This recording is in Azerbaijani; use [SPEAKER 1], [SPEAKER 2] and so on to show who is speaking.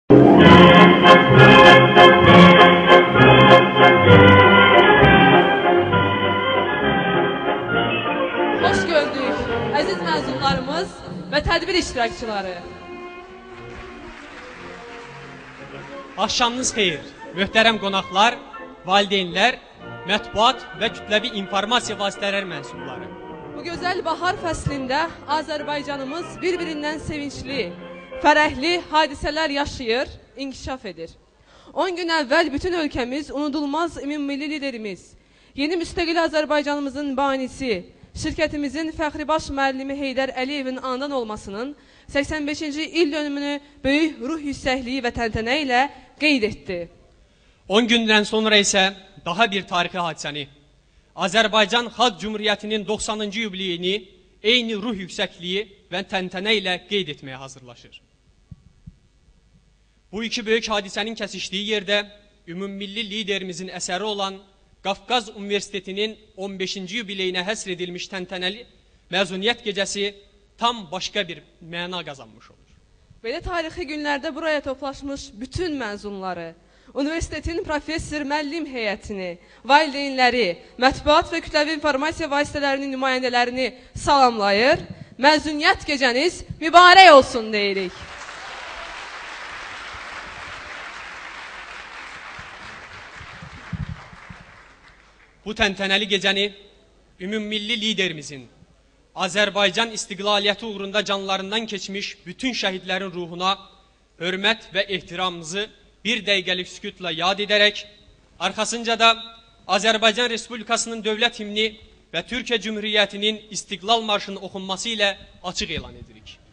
[SPEAKER 1] Hoş gördük əziz məzunlarımız və tədbir iştirakçıları.
[SPEAKER 2] Axşamınız xeyir, möhtərəm qonaqlar, valideynlər, mətbuat və kütləvi informasiya vasitələri mənsubları.
[SPEAKER 1] Bu gözəl bahar fəslində Azərbaycanımız bir-birindən sevinçli, fərəhli hadisələr yaşayır, inkişaf edir. 10 gün əvvəl bütün ölkəmiz unudulmaz ümummilli liderimiz, yeni müstəqil Azərbaycanımızın banisi, şirkətimizin fəxribaş müəllimi Heydər Əliyevin anadan olmasının 85-ci il dönümünü böyük ruh yüksəkliyi və təntənə ilə qeyd etdi.
[SPEAKER 2] 10 gündən sonra isə daha bir tarixi hadisəni, Azərbaycan Xalq Cumhuriyyətinin 90-cı yubileyini eyni ruh yüksəkliyi və təntənə ilə qeyd etməyə hazırlaşır. Bu iki böyük hadisənin kəsişdiyi yerdə ümummilli liderimizin əsəri olan Qafqaz Universitetinin 15-ci yubileyinə həsr edilmiş təntənəli məzuniyyət gecəsi tam başqa bir məna qazanmış olur.
[SPEAKER 1] Belə tarixi günlərdə buraya toplaşmış bütün məzunları, universitetin professor müəllim heyətini, valideynləri, mətbuat və kütləvi informasiya vasitələrinin nümayəndələrini salamlayır. Məzuniyyət gecəniz mübarək olsun deyirik.
[SPEAKER 2] Bu təntənəli gecəni ümummilli liderimizin Azərbaycan istiqlaliyyəti uğrunda canlarından keçmiş bütün şəhidlərin ruhuna hörmət və ehtiramımızı bir dəqiqəlik sükutla yad edərək, arxasınca da Azərbaycan Respublikasının dövlət himni və Türkiyə Cümhuriyyətinin İstiqlal Marşının oxunması ilə açıq elan edirik.